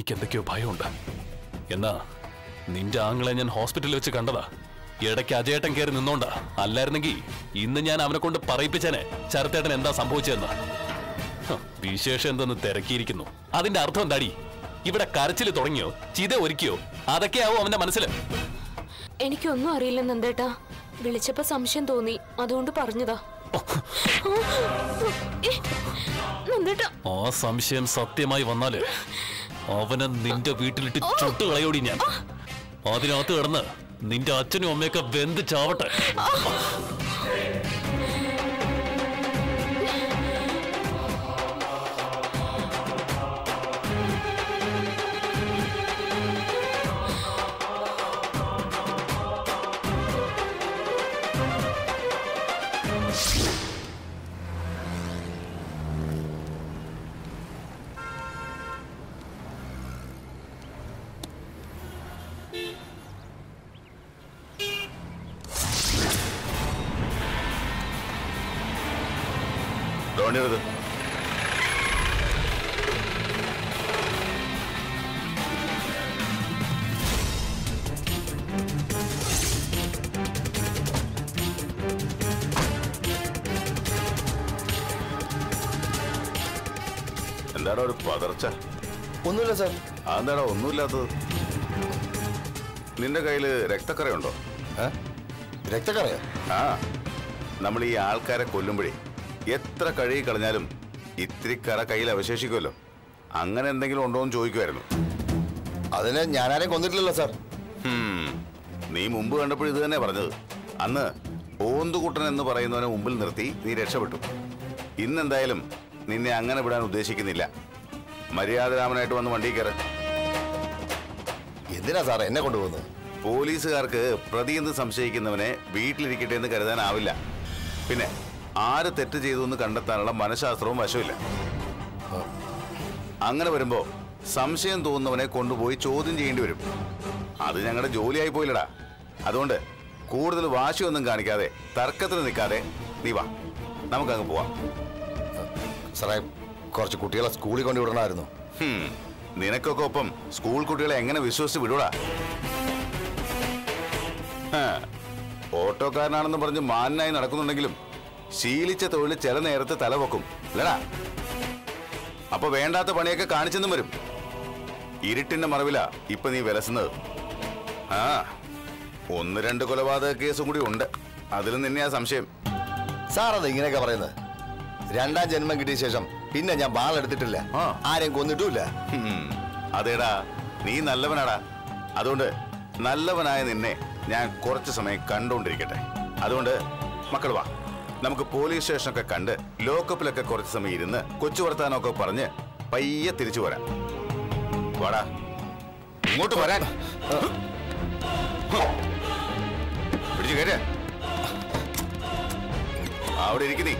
എനിക്ക് എന്തൊക്കെയോ ഭയമുണ്ട്. എന്നാ നിന്റെ ആങ്ങളെ ഞാൻ ഹോസ്പിറ്റലിൽ വെച്ച് കണ്ടതാ. ഇടയ്ക്ക് അജയേട്ടൻ കയറി നിന്നോണ്ടാ. അല്ലായിരുന്നെങ്കിൽ ഇന്ന് ഞാൻ അവനെ കൊണ്ട് പറയിപ്പിച്ചേനെ ശരത്തേട്ടൻ എന്താ സംഭവിച്ചതെന്ന്. വിശേഷം എന്തെന്ന് തിരക്കിയിരിക്കുന്നു. അതിന്റെ അർത്ഥം എന്താടി? ഇവിടെ കരച്ചില് തുടങ്ങിയോ, ചിത ഒരുക്കിയോ? അതൊക്കെയാവും അവന്റെ മനസ്സിൽ. എനിക്കൊന്നും അറിയില്ല നന്ദേട്ടാ. വിളിച്ചപ്പോ സംശയം തോന്നി, അതുകൊണ്ട് പറഞ്ഞതാ. ആ സംശയം സത്യമായി വന്നാല് അവനെ നിന്റെ വീട്ടിലിട്ട് ചുട്ടുകളയോടി ഞാൻ. അതിനകത്ത് കിടന്ന് നിന്റെ അച്ഛനും അമ്മയൊക്കെ വെന്ത് ചാവട്ടെ. ോണിയത് എന്താടാ ഒരു പതർച്ച? ഒന്നുമില്ല സാർ. അതെന്താടാ ഒന്നുമില്ലാത്തത്? നിന്റെ കയ്യില് രക്തക്കറയുണ്ടോ? രക്തക്കറയോ? ആ, നമ്മൾ ഈ ആൾക്കാരെ കൊല്ലുമ്പോഴേ എത്ര കഴുകി കളഞ്ഞാലും ഇത്തിരി കറ കയ്യിൽ അവശേഷിക്കുമല്ലോ. അങ്ങനെ എന്തെങ്കിലും ഉണ്ടോ എന്ന് ചോദിക്കുമായിരുന്നു. അതിന് ഞാനാരെയും കൊന്നിട്ടില്ലല്ലോ സാർ. നീ മുമ്പ് കണ്ടപ്പോൾ ഇത് തന്നെ പറഞ്ഞത്. അന്ന് ഓന്തുകുട്ടൻ എന്ന് പറയുന്നവനെ മുമ്പിൽ നിർത്തി നീ രക്ഷപ്പെട്ടു. ഇന്നെന്തായാലും നിന്നെ അങ്ങനെ വിടാൻ ഉദ്ദേശിക്കുന്നില്ല. മര്യാദരാമനായിട്ട് വന്ന് വണ്ടി കയറ. എന്തിനാ സാർ എന്നെ കൊണ്ടുപോകുന്നത്? പോലീസുകാർക്ക് പ്രതിയെന്ന് സംശയിക്കുന്നവനെ വീട്ടിലിരിക്കട്ടെ എന്ന് കരുതാനാവില്ല. പിന്നെ ആര് തെറ്റ് ചെയ്തു എന്ന് കണ്ടെത്താനുള്ള മനഃശാസ്ത്രവും വശമില്ല. അങ്ങനെ വരുമ്പോ സംശയം തോന്നുന്നവനെ കൊണ്ടുപോയി ചോദ്യം ചെയ്യേണ്ടി വരും. അത് ഞങ്ങളുടെ ജോലിയായി പോയില്ലടാ. അതുകൊണ്ട് കൂടുതൽ വാശിയൊന്നും കാണിക്കാതെ തർക്കത്തിന് നിൽക്കാതെ നീ വാ, നമുക്കങ്ങ് പോവാം. സാറേ, കുറച്ച് കുട്ടികളെ സ്കൂളിൽ കൊണ്ടു വിടണമായിരുന്നു. നിനക്കൊക്കെ ഒപ്പം സ്കൂൾ കുട്ടികളെ എങ്ങനെ വിശ്വസിച്ച് വിടൂടാ? ഓട്ടോക്കാരനാണെന്ന് പറഞ്ഞ് മാനായി നടക്കുന്നുണ്ടെങ്കിലും ശീലിച്ച തൊഴിൽ ചില നേരത്ത് തലവെക്കും അല്ലടാ. അപ്പൊ വേണ്ടാത്ത പണിയൊക്കെ കാണിച്ചെന്നും വരും. ഇരുട്ടിന്റെ മറവില ഇപ്പൊ നീ വിലസുന്നത്. ആ, 1-2 കൊലപാതക കേസും കൂടി ഉണ്ട്. അതിലും നിന്നെയാ സംശയം. സാർ അത് ഇങ്ങനെയൊക്കെ പറയുന്നത്? 2ാം ജന്മം കിട്ടിയ ശേഷം പിന്നെ ഞാൻ ബാളെടുത്തിട്ടില്ല, ആരെയും കൊന്നിട്ടുമില്ല. അതേടാ, നീ നല്ലവനാടാ. അതുകൊണ്ട് നല്ലവനായ നിന്നെ ഞാൻ കുറച്ച് സമയം കണ്ടുകൊണ്ടിരിക്കട്ടെ. അതുകൊണ്ട് മക്കൾ വാ, നമുക്ക് പോലീസ് സ്റ്റേഷനൊക്കെ കണ്ട് ലോക്കപ്പിലൊക്കെ കുറച്ച് സമയം ഇരുന്ന് കൊച്ചു വർത്താനമൊക്കെ പറഞ്ഞ് പയ്യെ തിരിച്ചു വരാം. വാടാ, ഇങ്ങോട്ട് വരാൻ. പിടിച്ചു കയറ്റ. അവിടെ ഇരിക്കുന്നീ.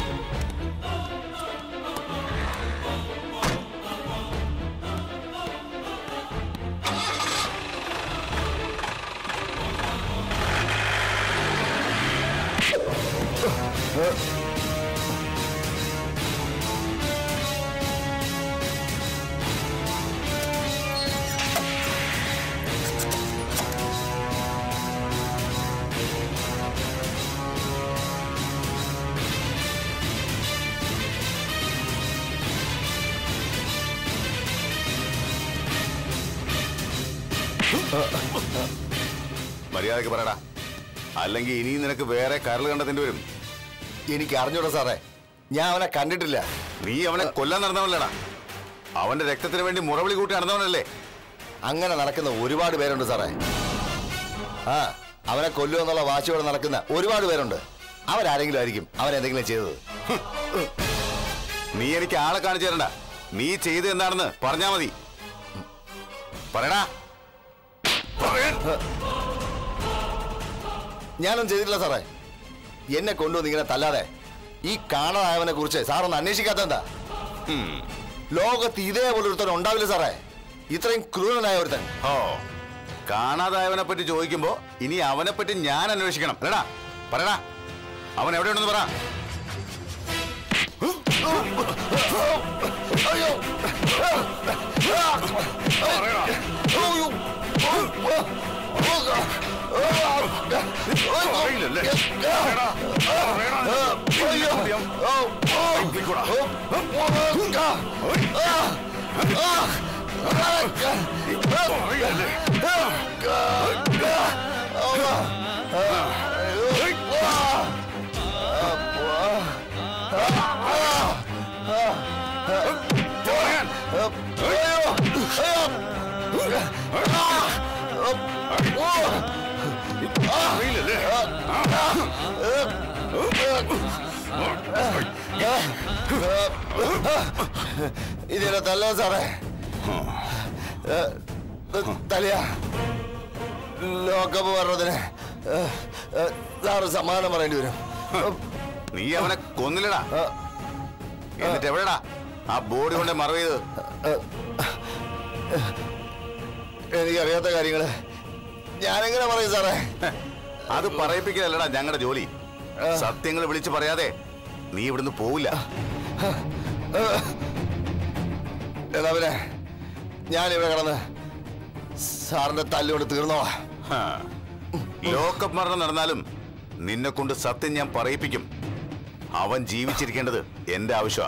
മര്യാദക്ക് പറയടാ, അല്ലെങ്കിൽ ഇനിയും നിനക്ക് വേറെ കരൾ കണ്ടെത്തേണ്ടി വരും. എനിക്ക് അറിഞ്ഞൂടാ സാറേ, ഞാൻ അവനെ കണ്ടിട്ടില്ല. നീ അവനെ കൊല്ലാൻ നടന്നവനല്ലടാ. അവന്റെ രക്തത്തിന് വേണ്ടി മുറവിളി കൂട്ടി നടന്നവനല്ലേ? അങ്ങനെ നടക്കുന്ന ഒരുപാട് പേരുണ്ട് സാറേ. ആ, അവനെ കൊല്ലുമെന്നുള്ള വാശിയോടെ നടക്കുന്ന ഒരുപാട് പേരുണ്ട്. അവരാരെങ്കിലും ആയിരിക്കും അവനെന്തെങ്കിലും ചെയ്തത്. നീ എനിക്ക് ആളെ കാണിച്ചു തരണ്ട. നീ ചെയ്ത് എന്താണെന്ന് പറഞ്ഞാ മതി. പറയടാ. ഞാനൊന്നും ചെയ്തിട്ടില്ല സാറേ. എന്നെ കൊണ്ടുവന്ന് ഇങ്ങനെ തല്ലാതെ ഈ കാണാതായവനെ കുറിച്ച് സാറൊന്ന് അന്വേഷിക്കാത്തെന്താ? ലോകത്ത് ഇതേപോലെ ഒരുത്തൻ ഉണ്ടാവില്ല സാറേ, ഇത്രയും ക്രൂരനായ ഒരുത്തൻ. ഓ, കാണാതായവനെ പറ്റി ചോദിക്കുമ്പോ ഇനി അവനെ പറ്റി ഞാൻ അന്വേഷിക്കണം അല്ലടാ? പറയടാ, അവൻ എവിടെയുണ്ടെന്ന് പറ. ഇതിനെ തല്ലോ സാറേ. തലയ ലോക്കപ്പ് പറഞ്ഞതിന് സാറ് സമാധാനം പറയേണ്ടി വരും. നീ അവനെ കൊന്നില്ലടാ. എന്നിട്ട് എവിടെടാ ആ ബോഡി കൊണ്ട് മറവ് ചെയ്ത്? എനിക്കറിയാത്ത കാര്യങ്ങള് ഞാനെങ്ങനെ പറയും സാറേ? അത് പറയിപ്പിക്കലല്ലടാ ഞങ്ങളുടെ ജോലി. സത്യങ്ങൾ വിളിച്ചു പറയാതെ നീ ഇവിടുന്ന് പോവില്ല. എന്നാ പിന്നെ ഞാനിവിടെ കിടന്ന് സാറിന്റെ തല്ലുകൊണ്ട് തീർന്നോളാ. ലോക്കപ്പ് മരണം നടന്നാലും നിന്നെ കൊണ്ട് സത്യം ഞാൻ പറയിപ്പിക്കും. അവൻ ജീവിച്ചിരിക്കേണ്ടത് എന്റെ ആവശ്യമാ.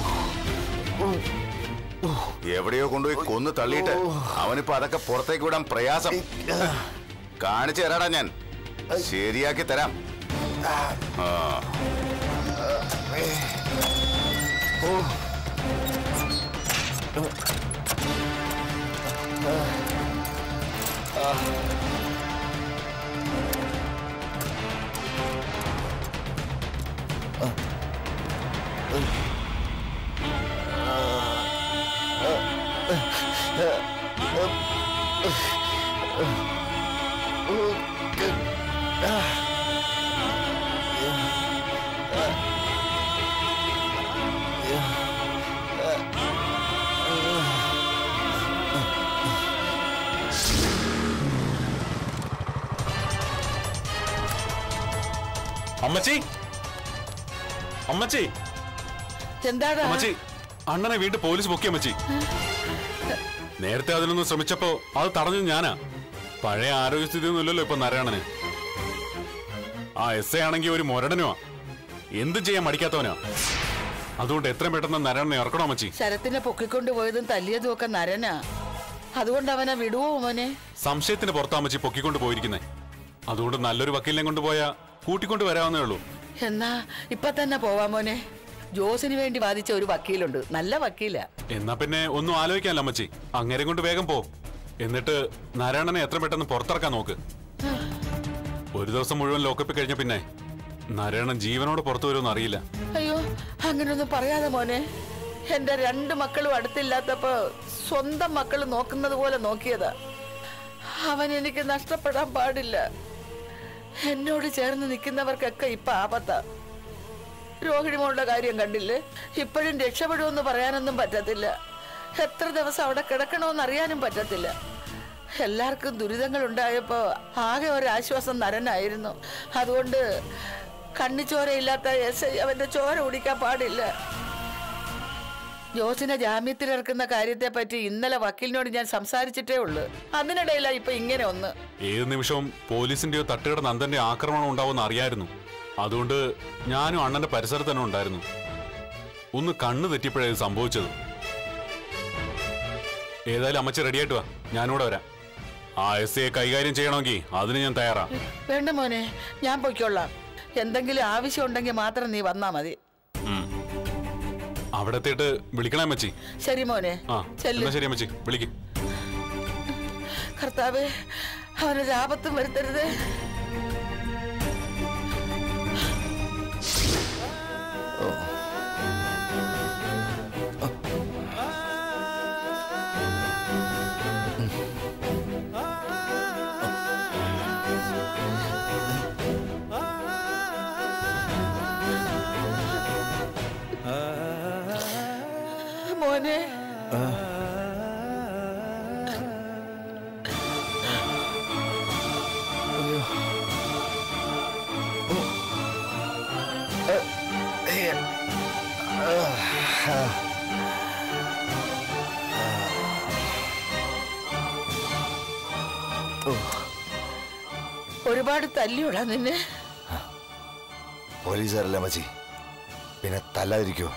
എവിടെയോ കൊണ്ടുപോയി കൊന്നു തള്ളിയിട്ട് അവനിപ്പോ അതൊക്കെ പുറത്തേക്ക് വിടാൻ പ്രയാസം. കാണിച്ചു തരാടാ ഞാൻ, ശരിയാക്കി തരാം. അമ്മച്ചി, അമ്മച്ചി, എന്താടാ അമ്മച്ചി, അണ്ണനെ വീട്ടിൽ പോലീസ് പൊക്കി അമ്മച്ചി. നേരത്തെ അതിനൊന്നും ശ്രമിച്ചപ്പോ അത് തടഞ്ഞു ഞാനാ. പഴയ ആരോഗ്യസ്ഥിതി ഒന്നുമില്ലല്ലോ ഇപ്പൊ നാരായണന്. ആ എസ് ആണെങ്കിൽ ഒരു മൊരടനുമാ, എന്തും ചെയ്യാൻ മടിക്കാത്തവനാ. അതുകൊണ്ട് എത്രയും പെട്ടെന്ന് നാരായണനെ ഇറക്കണോ അമ്മച്ചി? ശരത്തിനെ പൊക്കിക്കൊണ്ടു പോയതും തല്ലിയതും ഒക്കെ നരനാ. അതുകൊണ്ട് അവനെ വിടുവോ മോനെ? സംശയത്തിന് പുറത്താ അമ്മച്ചി പൊക്കിക്കൊണ്ട് പോയിരിക്കുന്നേ. അതുകൊണ്ട് നല്ലൊരു വക്കീലിനെ കൊണ്ടുപോയാ കൂട്ടിക്കൊണ്ട് വരാവുന്നേ ഉള്ളൂ. എന്നാ ഇപ്പൊ തന്നെ പോവാ മോനെ. ജോസിന് വേണ്ടി വാദിച്ച ഒരു വക്കീലുണ്ട്, നല്ല വക്കീലാ. എന്നാ പിന്നെ ഒന്നും ആലോചിക്കാനല്ല അമ്മച്ചി, അങ്ങേരെ കൊണ്ട് വേഗം പോ. എന്നിട്ട് നാരായണനെ എത്ര പെട്ടെന്ന് പുറത്തിറക്കാൻ നോക്ക്. ഒരു ദിവസം മുഴുവൻ ലോക്കപ്പിൽ കഴിഞ്ഞ പിന്നെ നാരായണൻ ജീവനോട് പുറത്തു വരുമെന്ന് അറിയില്ല. അയ്യോ, അങ്ങനൊന്നും പറയാതെ മോനെ. എന്റെ 2 മക്കളും അടുത്തില്ലാത്തപ്പോ സ്വന്തം മക്കൾ നോക്കുന്നത് പോലെ നോക്കിയതാ. അവൻ എനിക്ക് നഷ്ടപ്പെടാൻ പാടില്ല. എന്നോട് ചേർന്ന് നിൽക്കുന്നവർക്കൊക്കെ ഇപ്പൊ ആപത്താ. രോഹിണിമോളുടെ കാര്യം കണ്ടില്ലേ? ഇപ്പോഴും രക്ഷപ്പെടുമെന്ന് പറയാനൊന്നും പറ്റത്തില്ല. എത്ര ദിവസം അവിടെ കിടക്കണമെന്ന് അറിയാനും പറ്റത്തില്ല. എല്ലാവർക്കും ദുരിതങ്ങൾ ഉണ്ടായപ്പോ ആകെ ഒരാശ്വാസം നരനായിരുന്നു. അതുകൊണ്ട് കണ്ണിച്ചോരയില്ലാത്ത എസ് അവന്റെ ചോര കുടിക്കാൻ പാടില്ല. ജോസിനെ ജാമ്യത്തിലിറക്കുന്ന കാര്യത്തെ പറ്റി ഇന്നലെ വക്കീലിനോട് ഞാൻ സംസാരിച്ചിട്ടേ ഉള്ളു. അതിനിടയിലാ ഇപ്പൊ ഇങ്ങനെ ഒന്ന്. ഏത് നിമിഷവും പോലീസിന്റെയോ തട്ടുകട നന്ദന്റെ ആക്രമണം ഉണ്ടാവുമെന്ന് അറിയായിരുന്നു. അതുകൊണ്ട് ഞാനും അണ്ണന്റെ പരിസരത്ത് തന്നെ ഉണ്ടായിരുന്നു. ഒന്ന് കണ്ണു തെറ്റിയപ്പോഴേ ഇത് സംഭവിച്ചത്. ഏതായാലും അമ്മച്ചി റെഡിയായിട്ട് വാ, ഞാനിവിടെ വരാം. ആ എസ് ഐയെ കൈകാര്യം ചെയ്യണമെങ്കിൽ അതിന് ഞാൻ തയ്യാറാ. വേണ്ട മോനെ, ഞാൻ പൊയ്ക്കൊള്ളാം. എന്തെങ്കിലും ആവശ്യം ഉണ്ടെങ്കിൽ മാത്രം നീ വന്നാ മതി. അവിടെ എത്തിയിട്ട് വിളിക്കണേ അമ്മച്ചി. ശരി മോനെ, എന്നാ ശരി അമ്മച്ചി, വിളിക്കും. കർത്താവേ, അവനൊരു ആപത്തും വരുത്തരുത്. മോനെ, ഒരുപാട് തല്ലിയോടാ നിന്നെ. പോലീസുകാരല്ലേ മച്ചി, പിന്നെ തല്ലാതിരിക്കോ?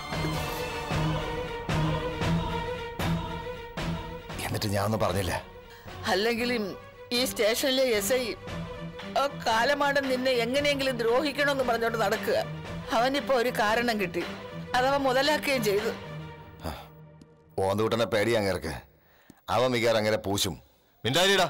എന്നിട്ട് ഞാനൊന്നും പറഞ്ഞില്ല. അല്ലെങ്കിലും ഈ സ്റ്റേഷനിലെ SI ആ കാലമാടൻ നിന്നെ എങ്ങനെയെങ്കിലും ദ്രോഹിക്കണമെന്ന് പറഞ്ഞോണ്ട് നടക്കുക. അവനിപ്പോ ഒരു കാരണം കിട്ടി, അതവൻ മുതലാക്കുകയും ചെയ്തു. ഓന്തൂട്ടനെ പേടി അങ്ങേർക്ക്. അവൻ മിക്കാർ അങ്ങനെ പൂശും. മിണ്ടാരിടാ.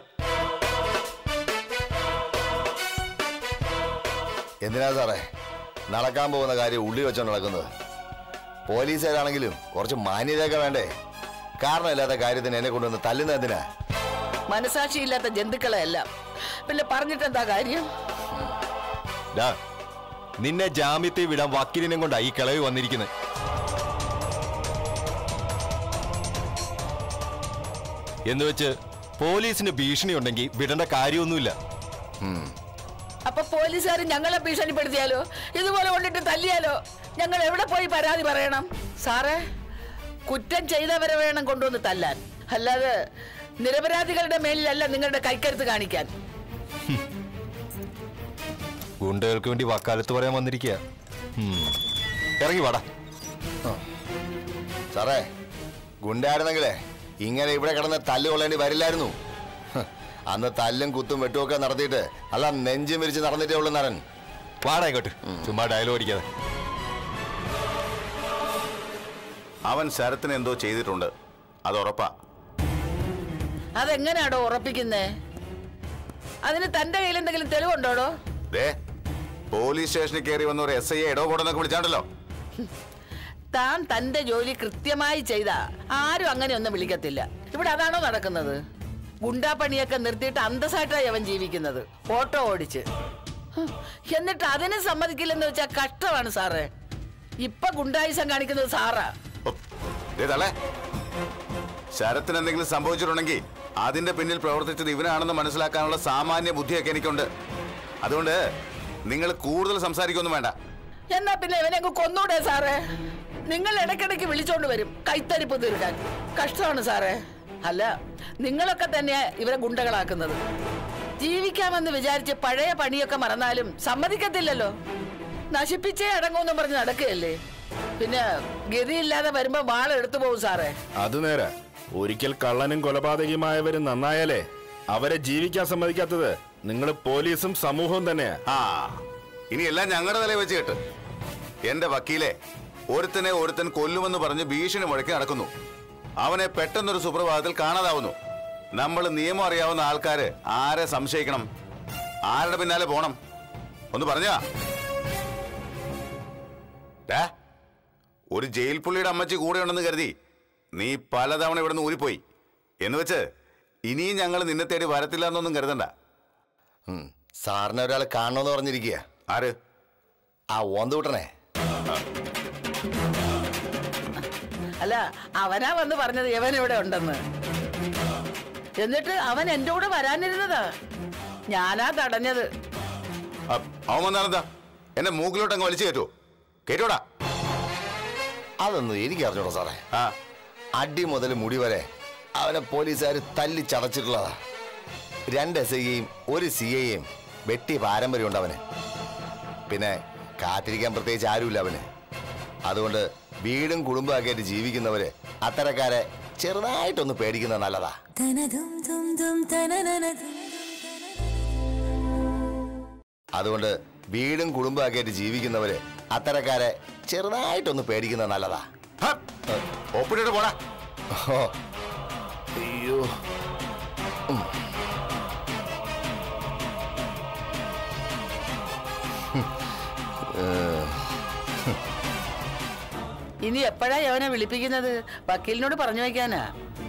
എന്തിനാ സാറേ നടക്കാൻ പോകുന്ന കാര്യം ഉള്ളി വെച്ചോണ്ട് നടക്കുന്നത്? പോലീസുകാരാണെങ്കിലും കുറച്ച് മാന്യതയൊക്കെ വേണ്ടേ? കാരണമില്ലാത്ത കാര്യത്തിന് എന്നെ കൊണ്ടുവന്ന് തല്ലുന്ന എന്തിനാ? മനസാക്ഷിയില്ലാത്ത ജന്തുക്കളെ എല്ലാം പിന്നെ പറഞ്ഞിട്ടെന്താ കാര്യം? നിന്നെ ജാമ്യത്തിൽ വിടാൻ വക്കീലിനെ കൊണ്ടാ ഈ കിളവി വന്നിരിക്കുന്നത്. എന്ന് വെച്ച് പോലീസിന് ഭീഷണി ഉണ്ടെങ്കിൽ വിടേണ്ട കാര്യമൊന്നുമില്ല. അപ്പൊ പോലീസുകാർ ഞങ്ങളെ ഭീഷണിപ്പെടുത്തിയാലോ, ഇതുപോലെ കൊണ്ടിട്ട് തല്ലിയാലോ ഞങ്ങൾ എവിടെ പോയി പരാതി പറയണം? സാറേ, കുറ്റം ചെയ്തവരെ വേണം കൊണ്ടുവന്ന് തല്ലാൻ, അല്ലാതെ നിരപരാധികളുടെ മേലിലല്ല നിങ്ങളുടെ കൈക്കരുത്ത് കാണിക്കാൻ. ഗുണ്ടകൾക്ക് വേണ്ടി വക്കാലത്ത് പറയാൻ വന്നിരിക്കുക. ഇറങ്ങി വാടാ. സാറേ, ഗുണ്ടായിരുന്നെങ്കിലേ ഇങ്ങനെ ഇവിടെ കിടന്ന് തല്ല് കൊള്ളേണ്ടി വരില്ലായിരുന്നു. അന്ന് തല്ലും കുത്തും വെട്ടുമൊക്കെ നടത്തിയിട്ട് അല്ല നെഞ്ചും വിരിച്ച് നടന്നിട്ടേ ഉള്ളൂ നരൻ. വാടാ ഇങ്ങോട്ട്, ചുമ്മാ ഡയലോഗ് അടിക്കാതെ. അവൻ ശരത്തിന് എന്തോ ചെയ്തിട്ടുണ്ട്, അത് ഉറപ്പാ. അതെങ്ങനെയാടോ ഉറപ്പിക്കുന്നേ? അതിന് തന്റെ കയ്യിൽ എന്തെങ്കിലും തെളിവുണ്ടോടോ? പോലീസ് സ്റ്റേഷനിൽ കയറി വന്ന ഒരു SI ഇടപെടുന്നൊക്കെ വിളിച്ചാണ്ടല്ലോ. താൻ തന്റെ ജോലി കൃത്യമായി ചെയ്താ ആരും അങ്ങനെ ഒന്നും വിളിക്കത്തില്ല. ഇവിടെ അതാണോ നടക്കുന്നത്? ഗുണ്ടാപ്പണിയൊക്കെ നിർത്തിയിട്ട് അന്തസ്സായിട്ടായി അവൻ ജീവിക്കുന്നത്, ഓട്ടോ ഓടിച്ച്. എന്നിട്ട് അതിന് സമ്മതിക്കില്ലെന്ന് വെച്ചാൽ കഷ്ടമാണ് സാറേ. ഇപ്പൊ ഗുണ്ടായുസം കാണിക്കുന്നത് സാറാ. ശരത്തിന് എന്തെങ്കിലും സംഭവിച്ചിട്ടുണ്ടെങ്കിൽ അതിന്റെ പിന്നിൽ പ്രവർത്തിച്ചത് ഇവനാണെന്ന് മനസ്സിലാക്കാനുള്ള സാമാന്യ ബുദ്ധിയൊക്കെ എനിക്കുണ്ട്. അതുകൊണ്ട് നിങ്ങൾ കൂടുതൽ സംസാരിക്കൊന്നും വേണ്ട. എന്നാ പിന്നെ ഇവനെ കൊന്നൂടെ സാറേ? നിങ്ങൾ ഇടയ്ക്കിടയ്ക്ക് വിളിച്ചോണ്ട് വരും കൈത്തരിപ്പ് തീർക്കാൻ. കഷ്ടമാണ് സാറേ. അല്ല, നിങ്ങളൊക്കെ തന്നെയാ ഇവരെ ഗുണ്ടകളാക്കുന്നത്. ജീവിക്കാമെന്ന് വിചാരിച്ച് പഴയ പണിയൊക്കെ മറന്നാലും സമ്മതിക്കത്തില്ലല്ലോ. നശിപ്പിച്ചേ അടങ്ങുമെന്നും പറഞ്ഞ് നടക്കുകയല്ലേ. പിന്നെ ഗതിയില്ലാതെ വരുമ്പോ വാളെടുത്തു പോകും സാറേ. അത് നേരെ. ഒരിക്കൽ കള്ളനും കൊലപാതകയുമായവരും നന്നായാലേ അവരെ ജീവിക്കാൻ സമ്മതിക്കാത്തത് നിങ്ങൾ പോലീസും സമൂഹവും തന്നെയാ. ഇനിയെല്ലാം ഞങ്ങളുടെ തലയിൽ വെച്ച് കേട്ട്. എന്റെ വക്കീലെ ഒരുത്തൻ കൊല്ലുമെന്ന് പറഞ്ഞ് ഭീഷണി മുഴക്കി നടക്കുന്നു. അവനെ പെട്ടെന്നൊരു സുപ്രഭാതത്തിൽ കാണാതാവുന്നു. നമ്മൾ നിയമം അറിയാവുന്ന ആൾക്കാര് ആരെ സംശയിക്കണം? ആരുടെ പിന്നാലെ പോണം? ഒന്ന് പറഞ്ഞാ. ഒരു ജയിൽ പുള്ളിയുടെ അമ്മച്ചി കൂടെ ഉണ്ടെന്ന് കരുതി നീ പലതവണ ഇവിടെ നിന്ന് ഊരിപ്പോയി എന്ന് വെച്ച് ഇനിയും ഞങ്ങൾ നിന്നെ തേടി വരത്തില്ല എന്നൊന്നും കരുതണ്ട. സാറിനെ ഒരാൾ കാണണമെന്ന് പറഞ്ഞിരിക്കുക. ആര്? ആ ഓന്തൂട്ടനെ. അല്ല, അവനാ വന്ന് പറഞ്ഞത് ഇവൻ ഇവിടെ ഉണ്ടെന്ന്. എന്നിട്ട് അവൻ എന്റെ കൂടെ വരാനിരുന്നതാ, ഞാനാ തടഞ്ഞത്. അവൻ വന്നാണെന്താ എന്നെ മൂക്കിലോട്ട് അങ്ങ് വലിച്ചു കയറ്റുമോ? കേട്ടോടാ. അതൊന്നും എനിക്ക് അറിഞ്ഞോളൂ സാറേ. അടി മുതൽ മുടി വരെ അവനെ പോലീസുകാർ തല്ലി ചതച്ചിട്ടുള്ളതാ. 2 SIയെയും 1 CIയെയും വെട്ടി പാരമ്പര്യമുണ്ട് അവന്. പിന്നെ കാത്തിരിക്കാൻ പ്രത്യേകിച്ച് ആരുമില്ല അവന്. അതുകൊണ്ട് വീടും കുടുംബമാക്കിയിട്ട് ജീവിക്കുന്നവര് അത്തരക്കാരെ ചെറുതായിട്ടൊന്ന് പേടിക്കുന്നത് നല്ലതാ. അതുകൊണ്ട് വീടും കുടുംബമാക്കിയിട്ട് ജീവിക്കുന്നവര് അത്തരക്കാരെ ചെറുതായിട്ടൊന്ന് പേടിക്കുന്നത് നല്ലതാ. ഒപ്പിട്ടിട്ട് പോടാ. അയ്യോ, ഇനി എപ്പോഴാ അവനെ വിളിപ്പിക്കുന്നത്? വക്കീലിനോട് പറഞ്ഞു വയ്ക്കാനാ.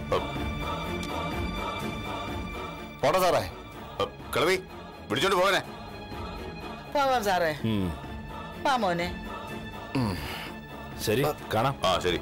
പോടാ സാറേ. കിളവി വിളിച്ചോണ്ട് പോകണേ. പോവാം സാറേ. വാ മോനെ. ശരി, കാണാം. ശരി.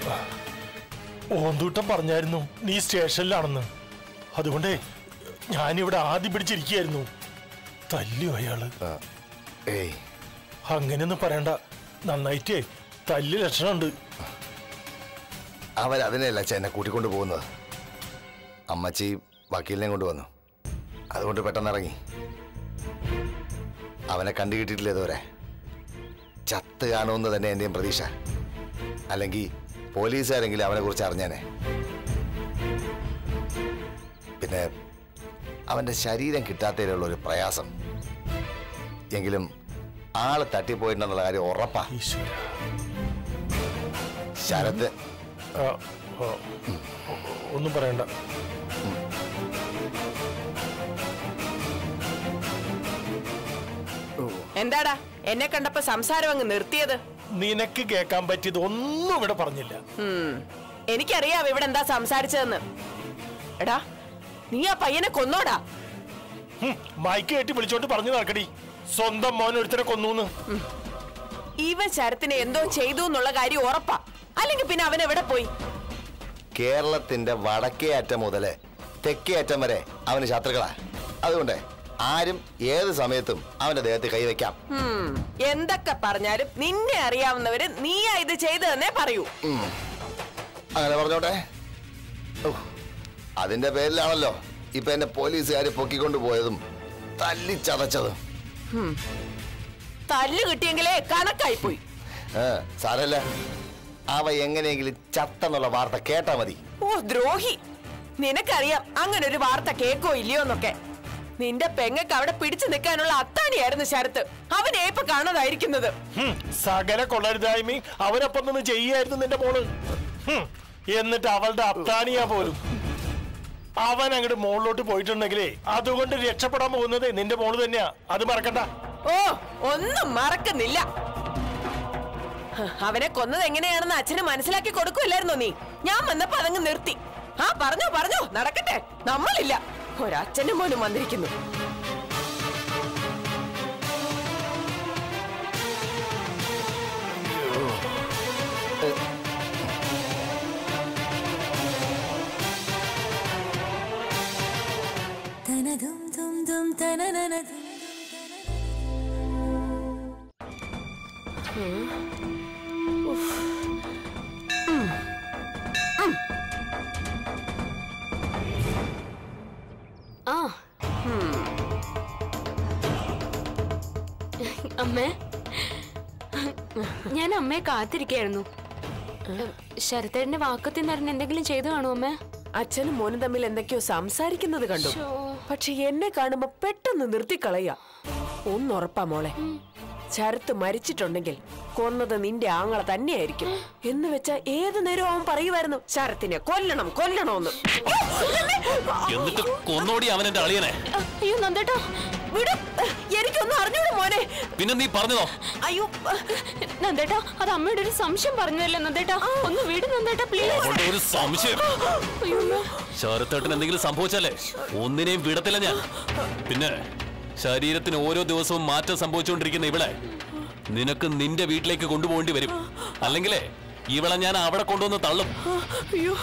ഓന്തൂട്ടം പറഞ്ഞായിരുന്നു നീ സ്റ്റേഷനിലാണെന്ന്. അതുകൊണ്ടേ ഞാനിവിടെ ആദ്യം പിടിച്ചിരിക്കുകയായിരുന്നു. തല്ലിയോ അയാള്? ഏയ് അങ്ങനെയൊന്നും പറയണ്ട. നന്നായിട്ടേ തല്ലി ലക്ഷണമുണ്ട്. അവരതിനല്ല എന്നെ കൂട്ടിക്കൊണ്ട് പോകുന്നത്. അമ്മച്ചി വക്കീലിനെ കൊണ്ടുവന്നു, അതുകൊണ്ട് പെട്ടെന്ന് ഇറങ്ങി. അവനെ കണ്ടു കിട്ടിയിട്ടില്ല ഇതുവരെ. ചത്ത് കാണുമെന്ന് തന്നെ എന്റെയും പ്രതീക്ഷ. അല്ലെങ്കിൽ പോലീസുകാരെങ്കിലും അവനെ കുറിച്ച് അറിഞ്ഞേനെ. പിന്നെ അവന്റെ ശരീരം കിട്ടാത്തതിലുള്ള ഒരു പ്രയാസം. എങ്കിലും ആള് തട്ടിപ്പോയിട്ടുണ്ടെന്നുള്ള കാര്യം ഉറപ്പാ. ശരത്ത് ഒന്നും പറയണ്ട. എന്താടാ എന്നെ കണ്ടപ്പോ സംസാരം അങ്ങ് നിർത്തിയത്? നിനക്ക് കേൾക്കാൻ പറ്റിയത് ഒന്നും ഇവിടെ പറഞ്ഞില്ല. എനിക്കറിയാം ഇവിടെ എന്താ സംസാരിച്ചതെന്ന്. എടാ നീ ആ പയ്യനെ കൊന്നോടാ? മൈക്ക് കെട്ടി വിളിച്ചോണ്ട് പറഞ്ഞു നടക്കടി, സ്വന്തം മോൻ ഒരുത്തനെ കൊന്നു. ഇവൻ ശരത്തിനെ എന്തോ ചെയ്തു എന്നുള്ള കാര്യം ഉറപ്പാ. അല്ലെങ്കിൽ പിന്നെ അവൻ എവിടെ പോയി? കേരളത്തിന്റെ വടക്കേ അറ്റം മുതല് തെക്കേ അറ്റം വരെ അവന് ശത്രുക്കളാ. അതുകൊണ്ട് ആരും ഏത് സമയത്തും അവന്റെ ദേഹത്ത് കൈവയ്ക്കാം. എന്തൊക്കെ പറഞ്ഞാലും നിന്നെ അറിയാവുന്നവര് നീയാ ഇത് ചെയ്തതെന്നേ പറയൂ. അങ്ങനെ പറഞ്ഞോട്ടെ. അതിന്റെ പേരിലാണല്ലോ ഇപ്പൊ എന്നെ പോലീസുകാര് പൊക്കിക്കൊണ്ടു പോയതും തല്ലിച്ചതച്ചതും. തല്ല് കിട്ടിയെങ്കിലേ കണക്കായി പോയി. സാരല്ല, അവ എങ്ങനെയെങ്കിലും ചത്തെന്നുള്ള വാർത്ത കേട്ടാ മതി. ഓ ദ്രോഹി, നിനക്കറിയാം അങ്ങനെ ഒരു വാർത്ത കേക്കോ ഇല്ലയോ എന്നൊക്കെ. നിന്റെ പെങ്ങക്ക് അവിടെ പിടിച്ചു നിൽക്കാനുള്ള അത്താണിയായിരുന്നു ശരത്ത്. അവനെ ഇപ്പൊ കാണാതായിരിക്കുന്നത്. സകല കൊള്ളരുതായ്മയും അവനൊപ്പം നിന്ന് ചെയ്യായിരുന്നു നിന്റെ മോള്. എന്നിട്ട് അവളുടെ അത്താണിയാ പോലും. അവൻ അങ്ങോട്ട് മോളിലോട്ട് പോയിട്ടുണ്ടെങ്കിലേ അതുകൊണ്ട് രക്ഷപ്പെടാൻ പോകുന്നത് നിന്റെ മോള് തന്നെയാ. അത് മറക്കണ്ട. ഓ ഒന്നും മറക്കുന്നില്ല. അവനെ കൊന്നത് എങ്ങനെയാണെന്ന് അച്ഛന് മനസ്സിലാക്കി കൊടുക്കുമല്ലായിരുന്നോ നീ? ഞാൻ വന്നപ്പോ അതങ്ങ് നിർത്തി. ആ പറഞ്ഞോ പറഞ്ഞോ, നടക്കട്ടെ. നമ്മളില്ല, ഒരച്ഛനും മോനും വന്നിരിക്കുന്നു. ആ അമ്മേ, ഞാൻ അമ്മയെ കാത്തിരിക്കായിരുന്നു. ശരത്തേട്ടന്റെ വാക്കത്തിന്നറിഞ്ഞ് എന്തെങ്കിലും ചെയ്തു കാണുമോ അമ്മേ? അച്ഛനും മോനും തമ്മിൽ എന്തൊക്കെയോ സംസാരിക്കുന്നത് കണ്ടു. പക്ഷെ എന്നെ കാണുമ്പോ പെട്ടെന്ന് നിർത്തിക്കളയ. ഒന്നുറപ്പാ മോളെ, ശരത്ത് മരിച്ചിട്ടുണ്ടെങ്കിൽ കൊന്നത് നിന്റെ ആങ്ങള തന്നെയായിരിക്കും. എന്ന് വെച്ചാ ഏതു നേരം അവൻ പറയുമായിരുന്നു ശരത്തിനെ കൊല്ലണം കൊല്ലണോന്ന്. എന്നിട്ട് കൊന്നോടി അവൻ എന്റെ അളിയനെ. അയ്യോ നന്ദേട്ടാ വിടും, എനിക്കൊന്നും അറിഞ്ഞൂടെ മോനെ. പിന്നെ നീ പറഞ്ഞതോ? അയ്യോ നന്ദേട്ടാ, അത് അമ്മയുടെ ഒരു സംശയം പറഞ്ഞതല്ലേ നന്ദേട്ടാ. ഒന്ന് വിട് നന്ദേട്ടാ പ്ലീസ്. അവളുടെ ഒരു സംശയം. ശരത്തേട്ടൻ എന്തെങ്കിലും സംഭവിച്ചാലേ ഒന്നിനെയും വിടത്തില്ല ഞാൻ. പിന്നെ ശരീരത്തിന് ഓരോ ദിവസവും മാറ്റം സംഭവിച്ചുകൊണ്ടിരിക്കുന്ന ഇവിടെ നിനക്ക് നിന്റെ വീട്ടിലേക്ക് കൊണ്ടുപോകേണ്ടി വരും. അല്ലെങ്കിലേ ഇവളെ ഞാൻ അവിടെ കൊണ്ടുവന്ന് തള്ളും. അയ്യോ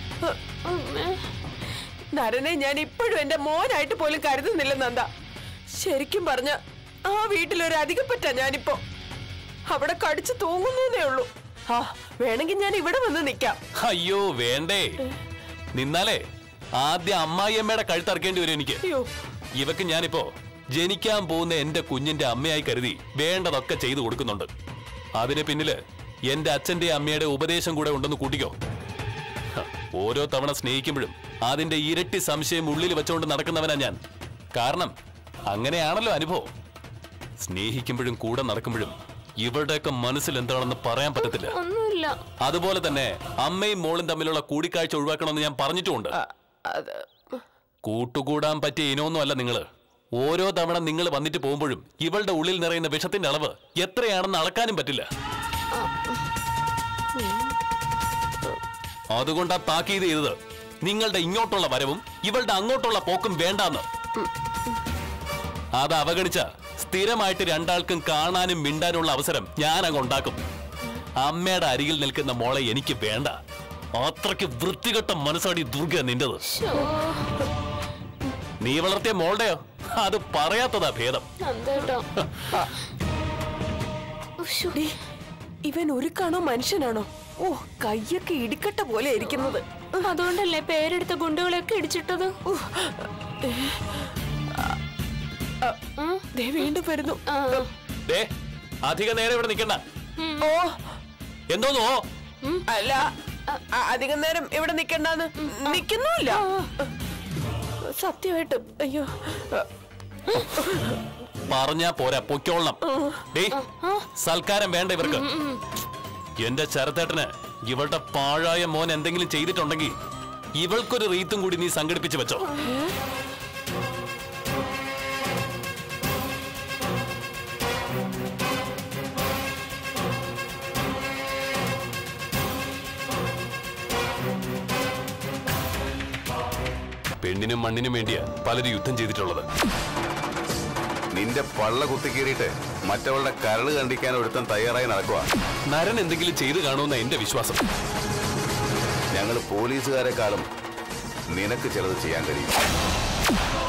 നരനെ ഞാൻ ഇപ്പോഴും എന്റെ മോനായിട്ട് പോലും കരുതുന്നില്ല നന്ദ. ശരിക്കും പറഞ്ഞ ആ വീട്ടിലൊരു അധികപ്പറ്റ ഞാനിപ്പോ. അവിടെ കടിച്ചു തൂങ്ങുന്നേ ഉള്ളൂ. ആ വേണമെങ്കിൽ ഞാൻ ഇവിടെ വന്ന് നിക്കാം. അയ്യോ വേണ്ടേ, നിന്നാലേ ആദ്യം അമ്മായിയമ്മയുടെ കഴുത്തറക്കേണ്ടി വരും എനിക്ക്. ഇവക്ക് ഞാനിപ്പോ ജനിക്കാൻ പോകുന്ന എന്റെ കുഞ്ഞിന്റെ അമ്മയായി കരുതി വേണ്ടതൊക്കെ ചെയ്തു കൊടുക്കുന്നുണ്ട്. അതിന് പിന്നില് എന്റെ അച്ഛന്റെ അമ്മയുടെ ഉപദേശം കൂടെ ഉണ്ടെന്ന് കൂട്ടിക്കോ. ഓരോ തവണ സ്നേഹിക്കുമ്പോഴും അതിന്റെ ഇരട്ടി സംശയം ഉള്ളിൽ വെച്ചുകൊണ്ട് നടക്കുന്നവനാ ഞാൻ. കാരണം അങ്ങനെയാണല്ലോ അനുഭവം. സ്നേഹിക്കുമ്പോഴും കൂടെ നടക്കുമ്പോഴും ഇവരുടെയൊക്കെ മനസ്സിൽ എന്താണെന്ന് പറയാൻ പറ്റത്തില്ല. അതുപോലെ തന്നെ അമ്മയും മോളും തമ്മിലുള്ള കൂടിക്കാഴ്ച ഒഴിവാക്കണമെന്ന് ഞാൻ പറഞ്ഞിട്ടുമുണ്ട്. കൂട്ടുകൂടാൻ പറ്റിയ ഇനമൊന്നും അല്ല നിങ്ങള്. ഓരോ തവണ നിങ്ങൾ വന്നിട്ട് പോകുമ്പോഴും ഇവളുടെ ഉള്ളിൽ നിറയുന്ന വിഷത്തിന്റെ അളവ് എത്രയാണെന്ന് അളക്കാനും പറ്റില്ല. അതുകൊണ്ടാ താക്കീത് ചെയ്തത് നിങ്ങളുടെ ഇങ്ങോട്ടുള്ള വരവും ഇവളുടെ അങ്ങോട്ടുള്ള പോക്കും വേണ്ടാന്ന്. അത് അവഗണിച്ച സ്ഥിരമായിട്ട് രണ്ടാൾക്കും കാണാനും മിണ്ടാനുള്ള അവസരം ഞാൻ അങ്ങ് ഉണ്ടാക്കും. അമ്മയുടെ അരികിൽ നിൽക്കുന്ന മോളെ എനിക്ക് വേണ്ട. അത്രയ്ക്ക് വൃത്തികെട്ട മനസ്സാടി ദുർഗ നിന്റത്. നീ വളർത്തിയ മോളുടെയോ? അത് പറയാത്തതാ ഭേദം. നന്ദേട്ടാ. ഇവൻ ഒരു കാണോ മനുഷ്യനാണോ? ഓ, കയ്യൊക്കെ ഇടിക്കട്ട പോലെ ഇരിക്കുന്നത്. അതുകൊണ്ടല്ലേ പേരെടുത്ത ഗുണ്ടുകളെയൊക്കെ ഇടിച്ചിട്ടത്. വീണ്ടും വരുന്നു. അധിക നേരം ഇവിടെ നിൽക്കണ്ട. ഓ, എന്തോന്നോ? അല്ല, അധികം നേരം ഇവിടെ നിക്കണ്ടെന്ന് നിക്കുന്നുമില്ല. സത്യമായിട്ടും. അയ്യോ, പറഞ്ഞാ പോരാ, പൊയ്ക്കോളണം. സൽക്കാരം വേണ്ട ഇവർക്ക്. എന്റെ ചരത്തേട്ടന് ഇവളുടെ പാഴായ മോൻ എന്തെങ്കിലും ചെയ്തിട്ടുണ്ടെങ്കിൽ ഇവൾക്കൊരു റീത്തും കൂടി നീ സംഘടിപ്പിച്ചു വെച്ചോ. പെണ്ണിനും മണ്ണിനും വേണ്ടിയാ പലരും യുദ്ധം ചെയ്തിട്ടുള്ളത്. നിന്റെ പള്ള കുത്തിക്കീറിയിട്ട് മറ്റവളുടെ കരള് കണ്ടിക്കാൻ ഒരുത്തൻ തയ്യാറായി നടക്കുക. നരൻ എന്തെങ്കിലും ചെയ്തു കാണുമെന്ന എന്റെ വിശ്വാസം. ഞങ്ങൾ പോലീസുകാരെക്കാളും നിനക്ക് ചിലത് ചെയ്യാൻ കഴിയും.